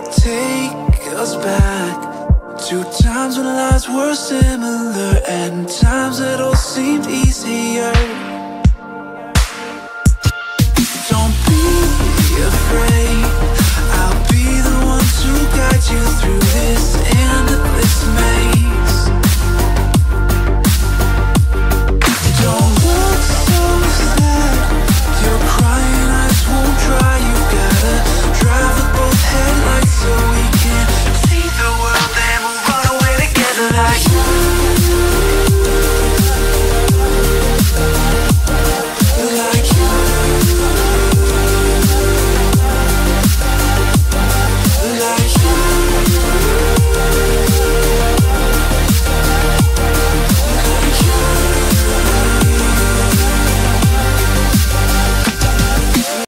I'll take us back to times when lives were similar and times that all seemed easier.